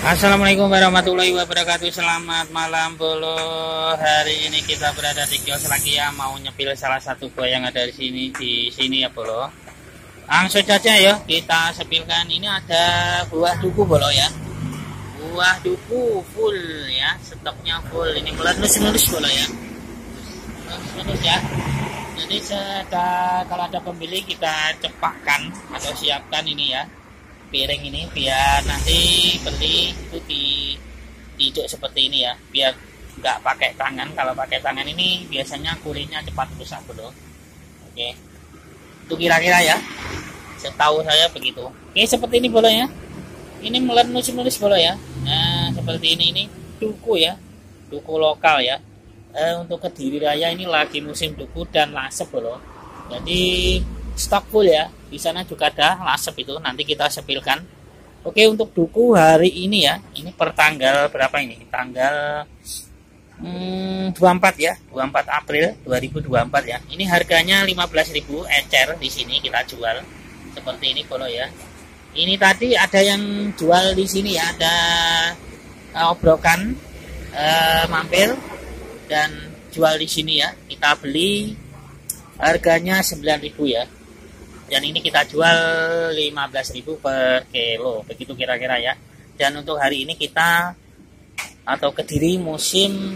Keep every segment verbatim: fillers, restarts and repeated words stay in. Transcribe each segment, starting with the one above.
Assalamualaikum warahmatullahi wabarakatuh. Selamat malam bolo. Hari ini kita berada di kios lagi ya, mau nyepil salah satu buah yang ada di sini di sini ya bolo. Langsung saja ya kita sepilkan. Ini ada buah duku bolo ya. Buah duku full ya, stoknya full. Ini meledus-meledus bolo ya. Meledus ya. Jadi saya, kalau ada pembeli kita cepatkan atau siapkan ini ya, piring ini biar nanti beli itu di diduk seperti ini ya, biar nggak pakai tangan. Kalau pakai tangan ini biasanya kulitnya cepat rusak bro. Oke, itu kira-kira ya, setahu saya begitu. Oke, seperti ini bolo ya, ini meledus-meledus bolo ya. Nah seperti ini, ini duku ya, duku lokal ya. Eh, untuk Kediri Raya ini lagi musim duku dan lasep bro, jadi stok full ya. Di sana juga ada lasep itu, nanti kita sepilkan. Oke, untuk duku hari ini ya, ini per tanggal berapa ini? Tanggal hmm, dua puluh empat ya, dua puluh empat April dua ribu dua puluh empat ya. Ini harganya lima belas ribu ecer di sini kita jual. Seperti ini bolo ya. Ini tadi ada yang jual di sini ya, ada uh, obrokan uh, mampir dan jual di sini ya. Kita beli harganya sembilan ribu ya. Dan ini kita jual lima belas ribu per kilo, begitu kira-kira ya. Dan untuk hari ini kita atau Kediri musim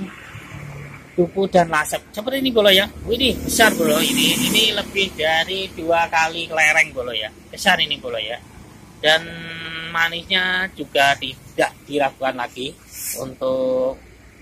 duku dan lasep seperti ini bolo ya. Wih, besar bolo ini. Ini lebih dari dua kali kelereng bolo ya. Besar ini bolo ya. Dan manisnya juga tidak diragukan lagi. Untuk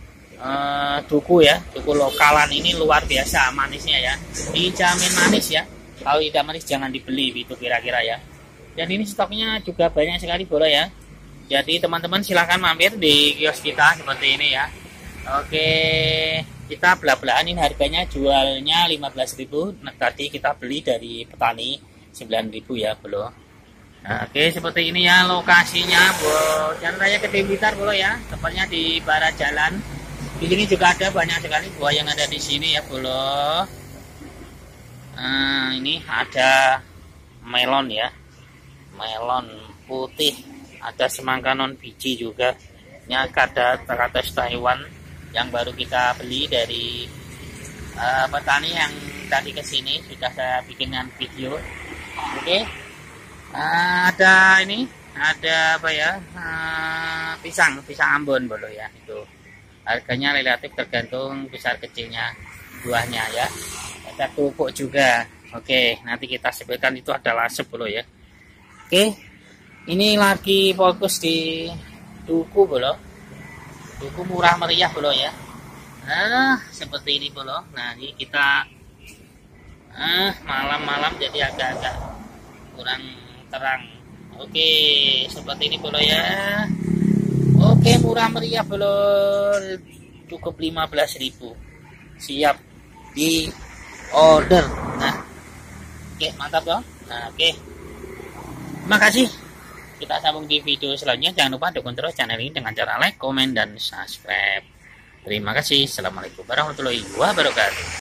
uh, duku ya, duku lokalan ini luar biasa manisnya ya. Dijamin manis ya. Kalau tidak manis jangan dibeli, itu kira-kira ya. Dan ini stoknya juga banyak sekali bolo ya. Jadi teman-teman silahkan mampir di kios kita seperti ini ya. Oke, kita belah-belahan. Ini harganya jualnya lima belas ribu. Nah, tadi kita beli dari petani sembilan ribu ya bolo. Nah, oke, seperti ini ya lokasinya bolo. Jalan Raya Kediri Blitar bolo ya. Tepatnya di barat jalan. Di sini juga ada banyak sekali buah yang ada di sini ya bolo. Nah, ini ada melon ya, melon putih, ada semangka non biji juga. Ini ada teratas Taiwan yang baru kita beli dari uh, petani yang tadi kesini, sudah saya bikinkan video. Oke, uh, ada ini, ada apa ya, uh, pisang, pisang Ambon bolo ya. Itu harganya relatif tergantung besar kecilnya buahnya ya. Ada kerupuk juga. Oke, nanti kita sebutkan itu ada lasep bolo ya. Oke, ini lagi fokus di duku bolo. Duku murah meriah bolo ya. Nah, seperti ini bolo. Nah, ini kita ah malam-malam jadi agak-agak kurang terang. Oke, seperti ini bolo ya. Oke, murah meriah bolo, cukup lima belas ribu. Siap di order. Nah, oke, mantap dong. Nah, oke, terima kasih. Kita sambung di video selanjutnya. Jangan lupa dukung terus channel ini dengan cara like, komen, dan subscribe. Terima kasih. Assalamualaikum warahmatullahi wabarakatuh.